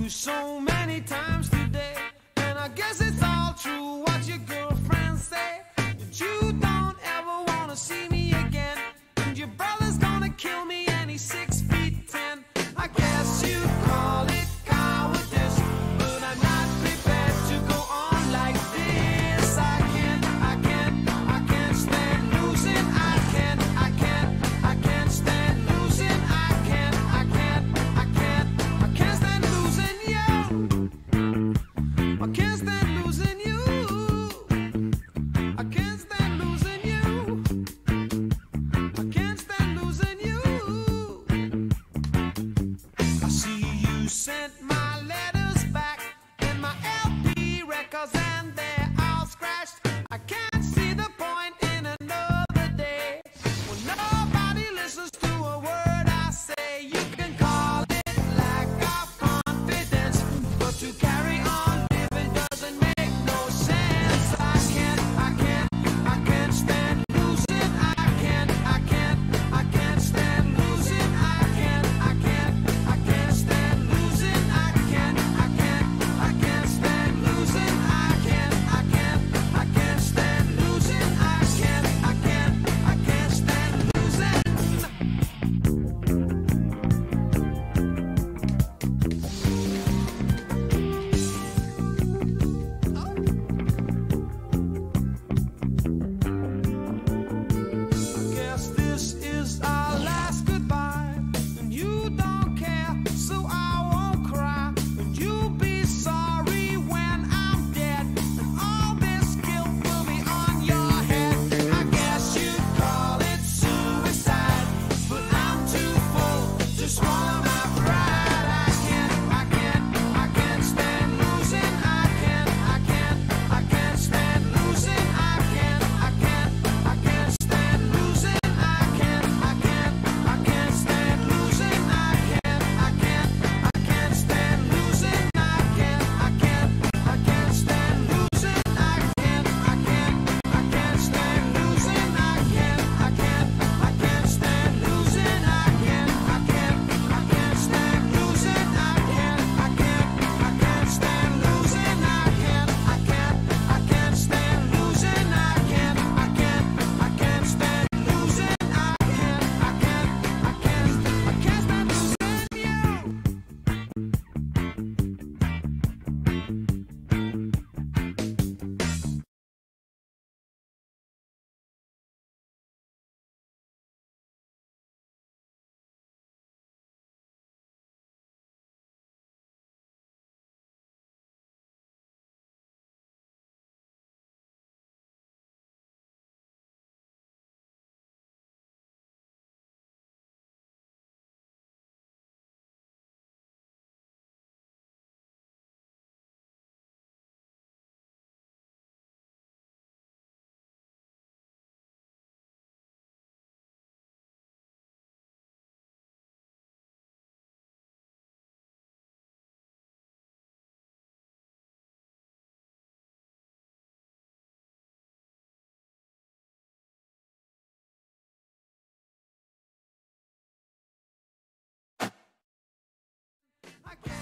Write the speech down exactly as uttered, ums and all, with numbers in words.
you so many times today, and I guess it's all true what your girlfriends say, that you don't ever want to see me again, and your brother's gonna kill me and he's six feet ten. I guess you call it cowardice, but I'm not prepared to go on like this. I can't, I can't, I can't stand losing. I can't, I can't, I can't stand losing. I can't, I can't, I can't, I can't stand losing you. I can't stand losing you. I can't stand losing you. I can't stand losing you. I see you sent my letters back and my L P records, and they're all scratched. I can't see the point in another day when nobody listens to a word I say. You can call it lack of confidence, but to carry on living doesn't make no sense. I can't, I can't, I can't stand losing. I can't, I can't, I can't stand losing. I can't, I can't, I can't stand losing. I can't, I can't, I can't stand losing. I can't, I can't, I can't stand losing. I can't, I can't, I can't stand losing. Guess this is our last goodbye, and you don't care, so I won't cry. And you'll be sorry when I'm dead, and all this guilt will be on your head. I guess you'd call it suicide, but I'm too full to swallow my pride. I can't, I can't, I can't stand losing. I can't, I can't, I can't stand losing. I can't, I can't, I can't stand losing. I can't, I can't, I can't stand losing. I can't, I can't, I can't stand losing. I can't, I can't, I can't stand losing. I can't, I can't, I can't stand losing. I can't, I can't, I can't stand losing. I can't, I can't, I can't stand losing. I can't, I can't, I can't stand losing. I can't, I can't, I can't stand losing. I can't, I can't, I can't stand losing. I can't, I can't, I can't, I can't stand losing you. I can't.